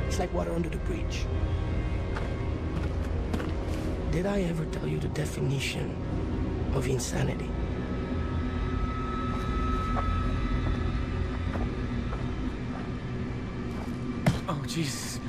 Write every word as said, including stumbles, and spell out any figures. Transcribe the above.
It's like water under the bridge. Did I ever tell you the definition of insanity? Oh, Jesus.